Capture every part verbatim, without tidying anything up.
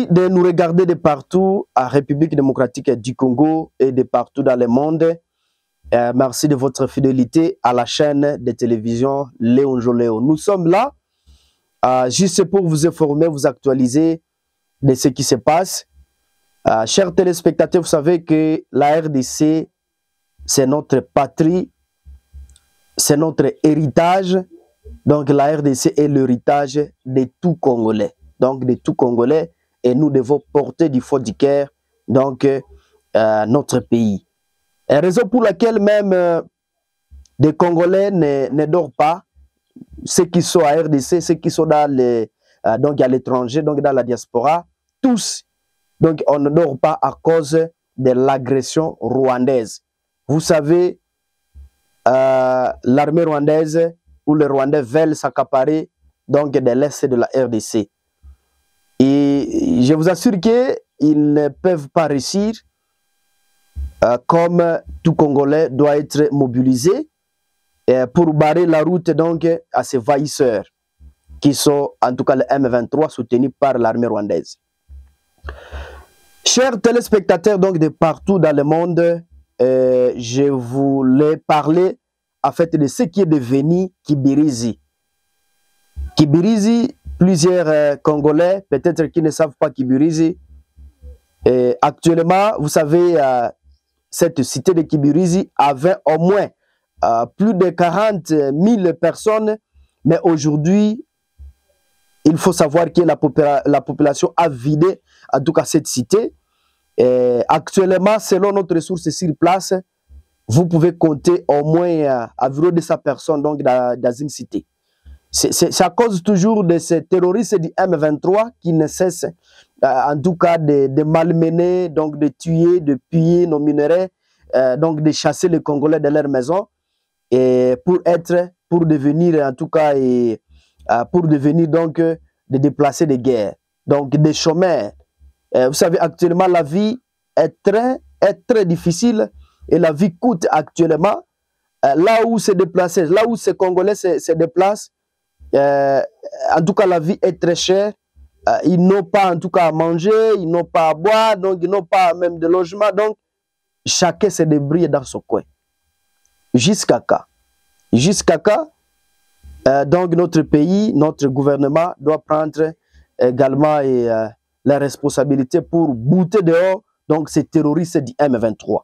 de nous regarder de partout à République démocratique du Congo et de partout dans le monde. Euh, merci de votre fidélité à la chaîne de télévision Léon Joléo. Nous sommes là euh, juste pour vous informer, vous actualiser de ce qui se passe. Euh, chers téléspectateurs, vous savez que la R D C, c'est notre patrie, c'est notre héritage. Donc la R D C est l'héritage de tout Congolais. Donc de tout Congolais. Et nous devons porter du fond du cœur, donc, euh, notre pays. Et raison pour laquelle même euh, des Congolais ne, ne dorment pas, ceux qui sont à R D C, ceux qui sont dans les, euh, donc à l'étranger, donc dans la diaspora, tous, donc on ne dort pas à cause de l'agression rwandaise. Vous savez, euh, l'armée rwandaise ou les Rwandais veulent s'accaparer donc de l'est de la R D C. Et je vous assure qu'ils ne peuvent pas réussir, euh, comme tout Congolais doit être mobilisé euh, pour barrer la route donc à ces envahisseurs qui sont en tout cas le M vingt-trois soutenus par l'armée rwandaise. Chers téléspectateurs donc de partout dans le monde, euh, je voulais parler en fait de ce qui est devenu Kibirizi. Kibirizi, plusieurs euh, Congolais, peut-être qui ne savent pas Kibirizi. Et actuellement, vous savez, euh, cette cité de Kibirizi avait au moins euh, plus de quarante mille personnes. Mais aujourd'hui, il faut savoir que la, popula la population a vidé, en tout cas, cette cité. Et actuellement, selon notre ressource sur place, vous pouvez compter au moins euh, environ deux cents personnes donc, dans, dans une cité. C'est à cause toujours de ces terroristes du M vingt-trois qui ne cessent euh, en tout cas de, de malmener, donc de tuer, de piller nos minerais, euh, donc de chasser les Congolais de leur maison et pour être, pour devenir en tout cas, et, euh, pour devenir donc euh, des déplacés de guerre, donc des chômeurs. Euh, vous savez, actuellement la vie est très, est très difficile et la vie coûte actuellement. Euh, là où se déplacer, là où ces Congolais se, se déplacent, Euh, en tout cas, la vie est très chère. Euh, ils n'ont pas en tout cas à manger, ils n'ont pas à boire, donc ils n'ont pas même de logement. Donc, chacun se débrouille dans son coin. Jusqu'à quand Jusqu'à quand euh, donc notre pays, notre gouvernement doit prendre également et, euh, la responsabilité pour bouter dehors donc ces terroristes du M vingt-trois.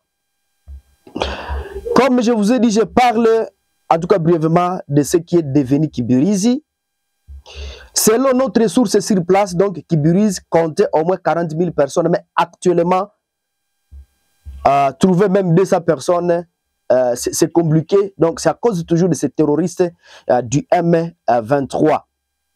Comme je vous ai dit, je parle en tout cas brièvement de ce qui est devenu Kibirizi. Selon notre ressource sur place, donc Kibirizi comptait au moins quarante mille personnes, mais actuellement, euh, trouver même deux cents personnes, euh, c'est compliqué. Donc c'est à cause toujours de ces terroristes euh, du M vingt-trois.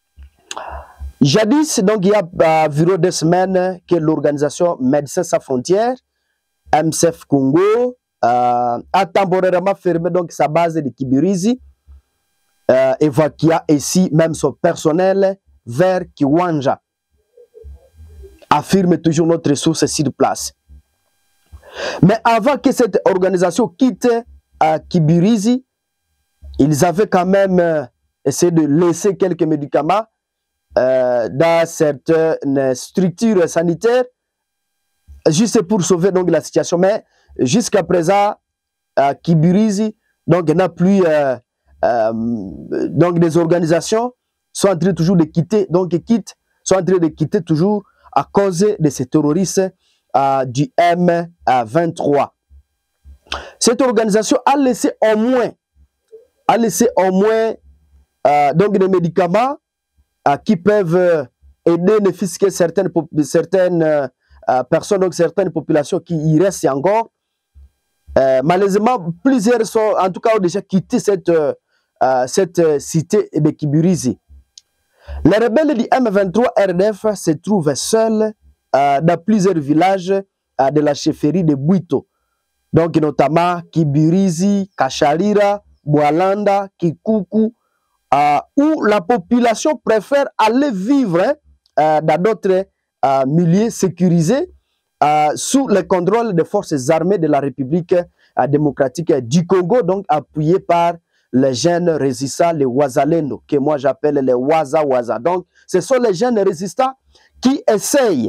Jadis, donc il y a euh, environ deux semaines que l'organisation Médecins Sans Frontières, M S F Congo, Euh, a temporairement fermé donc sa base de Kibirizi, euh, évacuant ici même son personnel vers Kiwanja, affirme toujours notre ressource sur place. Mais avant que cette organisation quitte euh, Kibirizi, ils avaient quand même euh, essayé de laisser quelques médicaments euh, dans certaines structures sanitaires, juste pour sauver donc la situation. Mais jusqu'à présent, euh, Kibirizi donc n'a plus euh, euh, donc des organisations sont en train toujours de quitter donc quittent sont en train de quitter toujours à cause de ces terroristes euh, du M vingt-trois. Cette organisation a laissé au moins a laissé au moins euh, donc des médicaments euh, qui peuvent aider ne fût-ce que certaines certaines euh, personnes donc certaines populations qui y restent encore. Euh, malheureusement, plusieurs sont, en tout cas, ont déjà quitté cette, euh, cette cité de Kibirizi. Les rebelles du M vingt-trois R D F se trouvent seuls euh, dans plusieurs villages euh, de la chefferie de Bwito. Donc, notamment Kibirizi, Kacharira, Bwalanda, Kikuku, euh, où la population préfère aller vivre euh, dans d'autres euh, milieux sécurisés, Euh, sous le contrôle des forces armées de la République euh, démocratique du Congo, donc appuyé par les jeunes résistants, les Wazalendo, que moi j'appelle les Waza Waza. Donc, ce sont les jeunes résistants qui essayent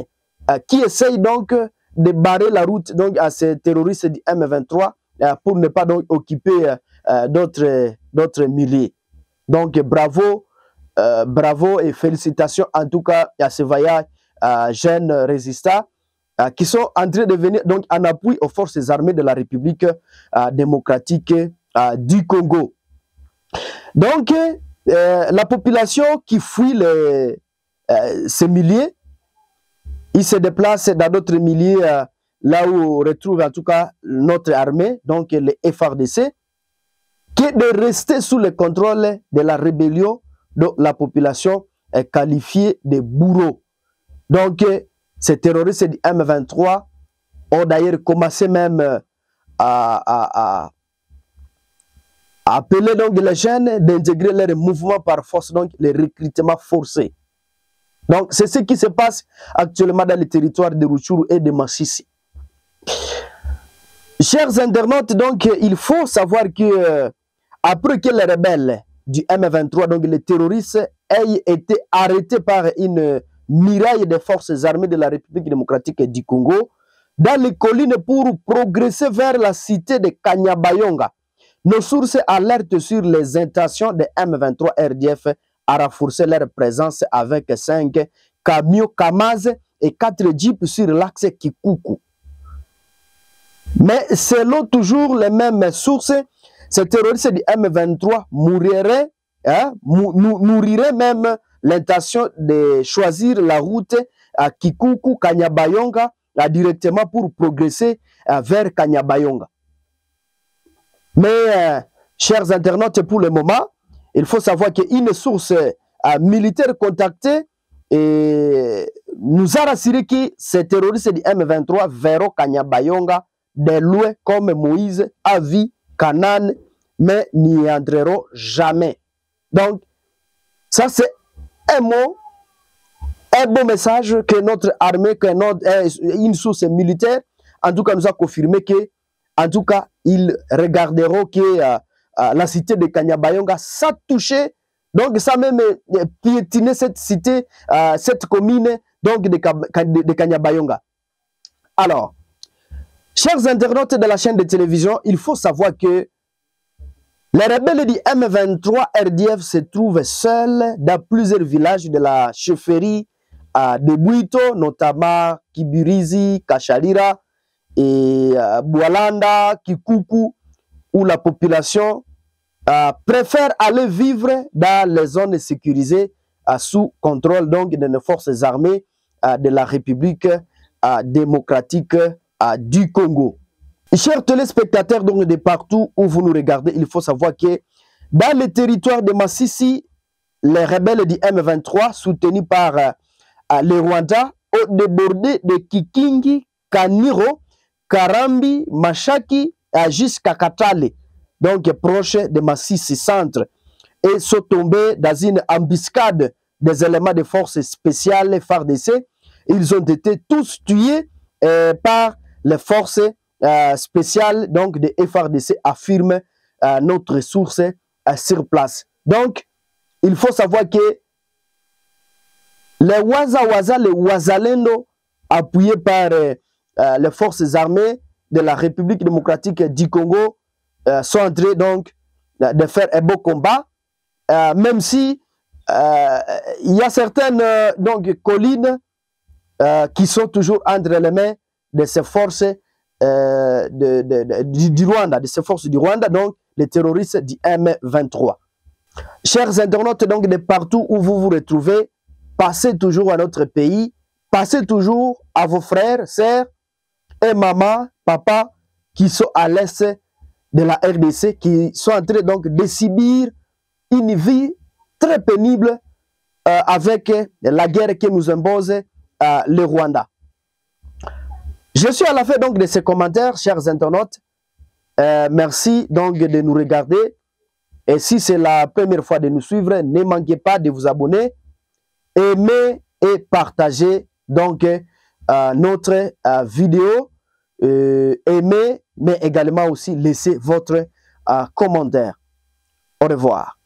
euh, qui essayent donc de barrer la route donc à ces terroristes du M vingt-trois euh, pour ne pas donc occuper euh, d'autres d'autres milliers. Donc bravo, euh, bravo et félicitations en tout cas à ces vaillants euh, jeunes résistants euh, qui sont en train de venir donc en appui aux forces armées de la République euh, démocratique euh, du Congo. Donc euh, la population qui fuit les, euh, ces milliers, ils se déplacent dans d'autres milliers euh, là où on retrouve en tout cas notre armée, donc les F A R D C, qui est de rester sous le contrôle de la rébellion dont la population est qualifiée de bourreaux. Donc, ces terroristes du M vingt-trois ont d'ailleurs commencé même à, à, à, à appeler donc les jeunes d'intégrer leur mouvement par force, donc les recrutements forcés. Donc, c'est ce qui se passe actuellement dans les territoires de Rutshuru et de Masisi. Chers internautes, donc, il faut savoir que euh, après que les rebelles du M vingt-trois, donc les terroristes, aient été arrêtés par une miraille des forces armées de la République démocratique du Congo, dans les collines pour progresser vers la cité de Kanyabayonga, nos sources alertent sur les intentions de M vingt-trois R D F à renforcer leur présence avec cinq camions Kamaz et quatre jeeps sur l'axe Kikuku. Mais selon toujours les mêmes sources, ces terroristes du M vingt-trois mouriraient, hein, nourriraient même l'intention de choisir la route à Kikuku, Kanyabayonga, là, directement pour progresser euh, vers Kanyabayonga. Mais, euh, chers internautes, pour le moment, il faut savoir qu'une source euh, militaire contactée et nous a rassuré que ces terroristes du M vingt-trois verront Kanyabayonga de loin comme Moïse a vu Canaan, mais n'y entreront jamais. Donc, ça c'est un mot, un beau message que notre armée, que notre, une source militaire, en tout cas nous a confirmé que, en tout cas, ils regarderont que euh, euh, la cité de Kanyabayonga, ça touché, donc ça même euh, piétiné cette cité, euh, cette commune donc de, de, de Kanyabayonga. Alors, chers internautes de la chaîne de télévision, il faut savoir que les rebelles du M vingt-trois R D F se trouvent seuls dans plusieurs villages de la chefferie euh, de Bwito, notamment Kibirizi, Kachalira et euh, Boualanda, Kikuku, où la population euh, préfère aller vivre dans les zones sécurisées euh, sous contrôle donc de nos forces armées euh, de la République euh, démocratique euh, du Congo. Chers téléspectateurs donc de partout où vous nous regardez, il faut savoir que dans le territoire de Masisi, les rebelles du M vingt-trois soutenus par euh, le Rwanda ont débordé de Kikingi, Kaniro, Karambi, Machaki jusqu'à Katale, donc proche de Masisi centre, et sont tombés dans une embuscade des éléments de forces spéciales F A R D C. Ils ont été tous tués euh, par les forces Euh, spécial donc de F A R D C, affirme euh, notre source euh, sur place. Donc, il faut savoir que les Waza Waza, les Wazalendo, appuyés par euh, euh, les forces armées de la République démocratique du Congo, euh, sont en train donc de faire un beau combat, euh, même si euh, il y a certaines euh, donc, collines euh, qui sont toujours entre les mains de ces forces Euh, de, de, de, du, du Rwanda, de ces forces du Rwanda, donc les terroristes du M vingt-trois. Chers internautes, donc de partout où vous vous retrouvez, passez toujours à notre pays, passez toujours à vos frères, sœurs et maman, papa qui sont à l'est de la R D C, qui sont en train donc de subir une vie très pénible euh, avec la guerre que nous impose euh, le Rwanda. Je suis à la fin donc de ces commentaires, chers internautes. Euh, merci donc de nous regarder. Et si c'est la première fois de nous suivre, ne manquez pas de vous abonner, aimer et partager donc euh, notre euh, vidéo. Euh, aimer, mais également aussi laisser votre euh, commentaire. Au revoir.